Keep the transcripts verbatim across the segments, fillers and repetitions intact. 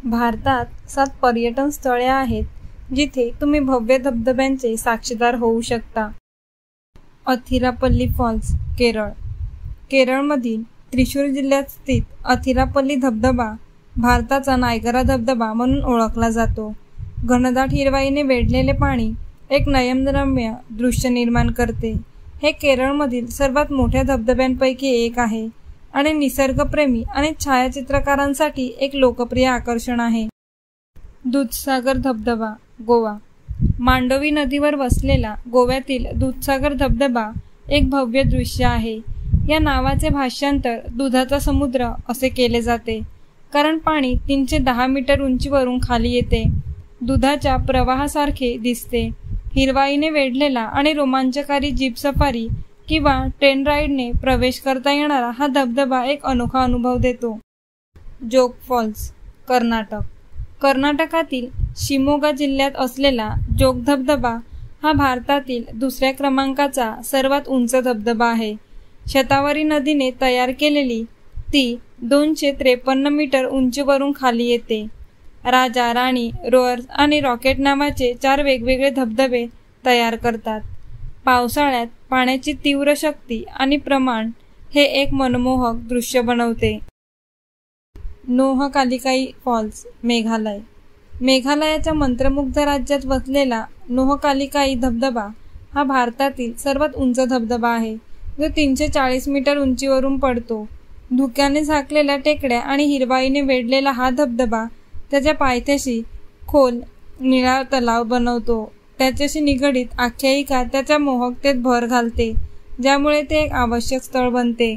भारतात सात पर्यटन स्थळे आहेत जिथे तुम्ही भव्य धबधब्यांचे साक्षीदार होऊ शकता. अथिरापल्ली फॉल्स, केरळ. केरळमधील त्रिशूर जिल्ह्यात स्थित अथिरापल्ली धबधबा भारताचा नायगरा धबधबा म्हणून ओळखला जातो. घनदाट हिरवाईने वेढलेले पाणी एक नयनरम्य दृश्य निर्माण करते. हे केरळमधील सर्वात मोठ्या धबधब्यांपैकी एक आहे आणि निसर्गप्रेमी आणि छायाचित्रकारांसाठी एक लोकप्रिय आकर्षण आहे. दूधसागर धबधबा, गोवा. मांडोवी नदीवर वसलेला गोव्यातील दूधसागर धबधबा एक भव्य दृश्य आहे. या नावाचे भाषांतर दुधाचा समुद्र असे केले जाते कारण पाणी तीनशे दहा मीटर उंचीवरून खाली येते. दुधाच्या प्रवाहासारखे दिसते. हिरवाईने वेढलेला आणि रोमांचकारी जीप सफारी किंवा ट्रेन राईडने प्रवेश करता येणारा हा धबधबा एक अनोखा अनुभव देतो. जोग फॉल्स, कर्नाटक. कर्नाटकातील शिमोगा जिल्ह्यात असलेला जोग धबधबा हा भारतातील दुसऱ्या क्रमांकाचा सर्वात उंच धबधबा आहे. शतावरी नदीने तयार केलेली ती दोनशे त्रेपन्न मीटर उंचीवरून खाली येते. राजा, राणी, रोअर्स आणि रॉकेट नावाचे चार वेगवेगळे धबधबे तयार करतात. पावसाळ्यात पाण्याची तीव्र शक्ती आणि प्रमाण हे एक मनमोहक दृश्य बनवते. नोहकालिकाई फॉल्स, मेघालय. मेघालयाच्या मंत्रमुग्ध राज्यात वसलेला नोहकालिकाई धबधबा हा भारतातील सर्वात उंच धबधबा आहे जो तीनशे चाळीस मीटर उंचीवरून पडतो. धुक्याने झाकलेल्या टेकड्या आणि हिरवाईने वेढलेला हा धबधबा त्याच्या पायथ्याशी खोल निळा तलाव बनवतो. त्याच्याशी निगडीत आख्यायिका त्याच्या मोहकतेत भर घालते ज्यामुळे ते एक आवश्यक स्थळ बनते.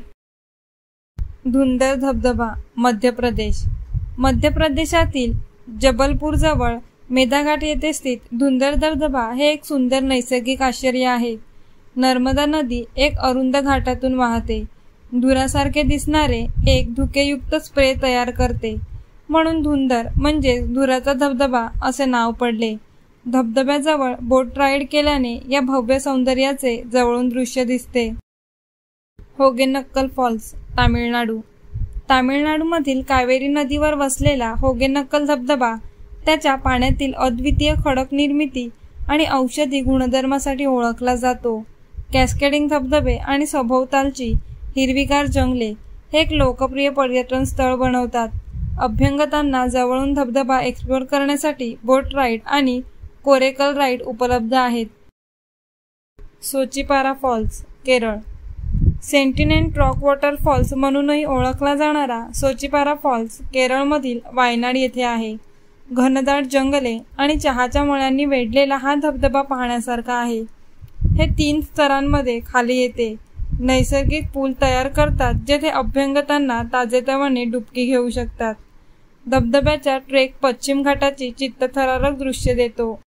धुंधर धबधबा, मध्य प्रदेश. मध्य प्रदेशातील जबलपूर जवळ मेदाघाट येथे स्थित धुंधर धबधबा हे एक सुंदर नैसर्गिक आश्चर्य आहे. नर्मदा नदी एक अरुंद घाटातून वाहते. धुरासारखे दिसणारे एक धुकेयुक्त स्प्रे तयार करते म्हणून धुंधर म्हणजे धुराचा धबधबा असे नाव पडले. धबधब्याजवळ बोट राईड केल्याने या भव्य सौंदर्याचे जवळून दृश्य दिसते. होगेनक्कल फॉल्स, तामिळनाडू. तामिळनाडूमधील कावेरी नदीवर वसलेला होगेनक्कल धबधबा त्याच्या पाण्यातील अद्वितीय खडक निर्मिती आणि औषधी गुणधर्मासाठी ओळखला जातो. कॅस्केडिंग धबधबे आणि सभोवतालची हिरवीगार जंगले हे एक लोकप्रिय पर्यटन स्थळ बनवतात. अभ्यंगतांना जवळून धबधबा एक्सप्लोर करण्यासाठी बोट राईड आणि कोरेकल राईड उपलब्ध आहेत. Soochipara falls, Kerala. Sentinel rock water falls म्हणूनही ओळखला जाणारा सोचिपारा फॉल्स केरळमधील वायनाड येथे आहे. घनदाट जंगले आणि चहाच्या मळ्यांनी वेढलेला हा धबधबा पाहण्यासारखा आहे. हे तीन स्तरांमध्ये खाली येते. नैसर्गिक पूल तयार करतात जेथे अभ्यंगतांना ताजेतवाने डुबकी घेऊ शकतात. धबधब्याचा ट्रेक पश्चिम घाटाची चित्तथरारक दृश्य देतो.